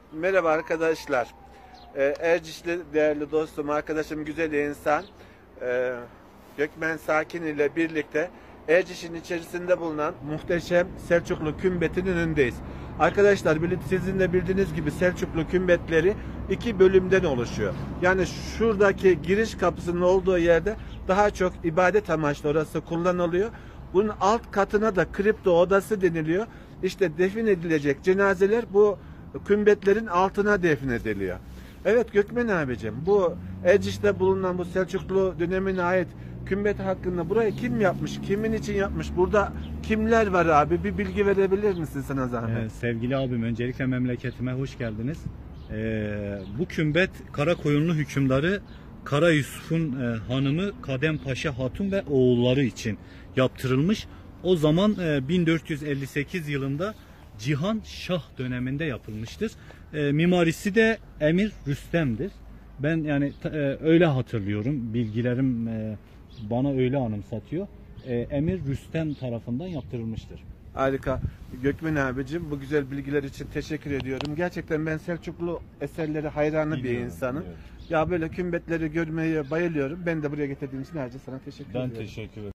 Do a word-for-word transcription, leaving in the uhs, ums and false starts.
Merhaba arkadaşlar. Ee, Ercişli değerli dostum, arkadaşım, güzel insan ee, Gökmen Sakin ile birlikte Erciş'in içerisinde bulunan muhteşem Selçuklu Kümbeti'nin önündeyiz. Arkadaşlar, sizin de bildiğiniz gibi Selçuklu Kümbetleri iki bölümden oluşuyor. Yani şuradaki giriş kapısının olduğu yerde daha çok ibadet amaçlı orası kullanılıyor. Bunun alt katına da kripto odası deniliyor. İşte defin edilecek cenazeler bu kümbetlerin altına defnediliyor. Evet Gökmen abicim, bu Erciş'te bulunan bu Selçuklu dönemine ait kümbet hakkında burayı kim yapmış, kimin için yapmış, burada kimler var abi, bir bilgi verebilir misin sana zahmet? Ee, sevgili abim, öncelikle memleketime hoş geldiniz. Ee, bu kümbet Karakoyunlu hükümdarı Kara Yusuf'un e, hanımı Kadem Paşa Hatun ve oğulları için yaptırılmış. O zaman e, bin dört yüz elli sekiz yılında Cihan Şah döneminde yapılmıştır. E, mimarisi de Emir Rüstem'dir. Ben yani e, öyle hatırlıyorum. Bilgilerim e, bana öyle anımsatıyor. E, Emir Rüstem tarafından yaptırılmıştır. Harika. Gökmen abicim, bu güzel bilgiler için teşekkür ediyorum. Gerçekten ben Selçuklu eserleri hayranı Biliyorum, bir insanım. biliyorum. Ya böyle kümbetleri görmeye bayılıyorum. Ben de buraya getirdiğin için ayrıca sana teşekkür Ben ediyorum. teşekkür ederim.